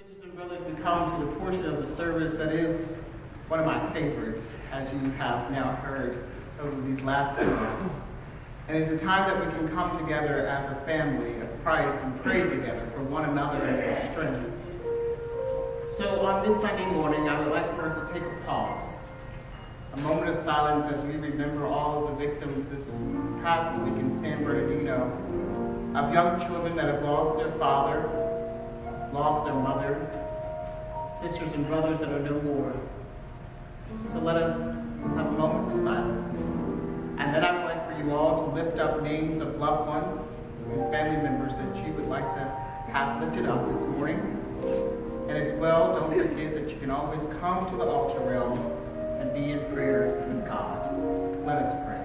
Sisters and brothers, we come to the portion of the service that is one of my favorites, as you have now heard over these last 3 months. And it's a time that we can come together as a family of Christ and pray together for one another and for strength. So on this Sunday morning, I would like for us to take a pause, a moment of silence as we remember all of the victims this past week in San Bernadino of young children that have lost their father, lost their mother, sisters and brothers that are no more. So let us have a moment of silence. And then I would like for you all to lift up names of loved ones and family members that you would like to have lifted up this morning. And as well, don't forget that you can always come to the altar rail and be in prayer with God. Let us pray.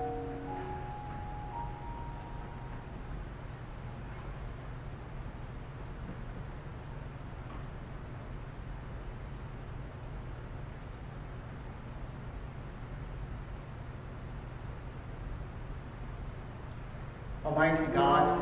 Almighty God,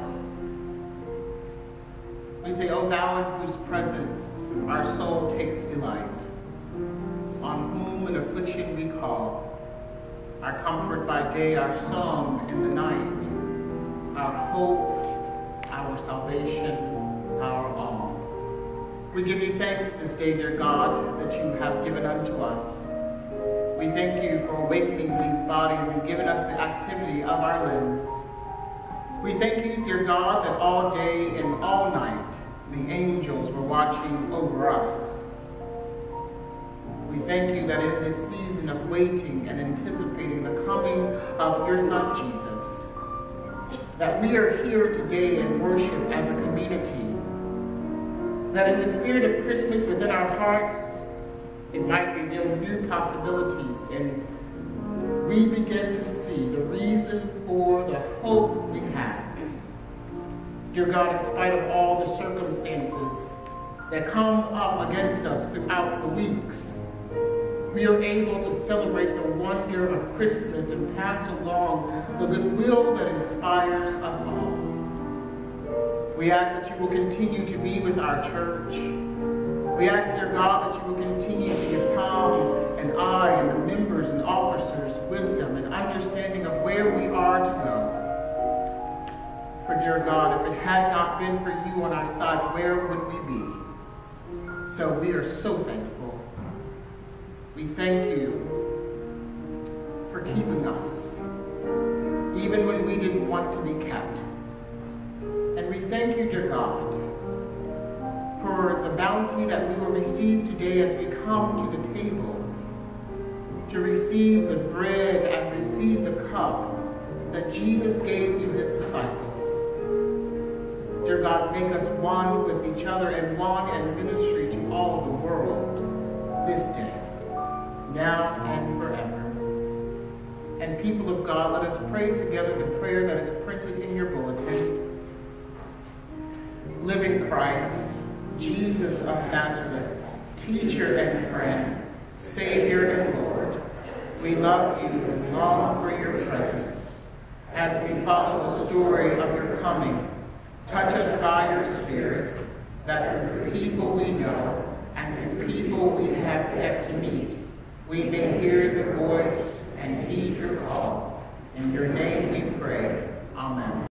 we say, O thou in whose presence our soul takes delight, on whom in affliction we call, our comfort by day, our song in the night, our hope, our salvation, our all. We give you thanks this day, dear God, that you have given unto us. We thank you for awakening these bodies and giving us the activity of our limbs. We thank you, dear God, that all day and all night the angels were watching over us. We thank you that in this season of waiting and anticipating the coming of your Son, Jesus, that we are here today in worship as a community, that in the spirit of Christmas within our hearts, it might reveal new possibilities, and we begin to see the reason for the hope we have. Dear God, in spite of all the circumstances that come up against us throughout the weeks, we are able to celebrate the wonder of Christmas and pass along the goodwill that inspires us all. We ask that you will continue to be with our church. We ask, dear God, that you will continue to give Tom and I and the members and officers wisdom and understanding of where we are to go. For dear God, if it had not been for you on our side, where would we be? So we are so thankful. We thank you for keeping us, even when we didn't want to be kept. And we thank you, dear God, for the bounty that we will receive today as we come to the table to receive the bread and receive the cup that Jesus gave to his disciples. Dear God, make us one with each other and one in ministry to all the world this day, now and forever. And people of God, let us pray together the prayer that is printed in your bulletin. Living Christ, Jesus of Nazareth, teacher and friend, Savior and Lord, we love you and long for your presence. As we follow the story of your coming, touch us by your Spirit, that through the people we know and through people we have yet to meet, we may hear the voice and heed your call. In your name we pray. Amen.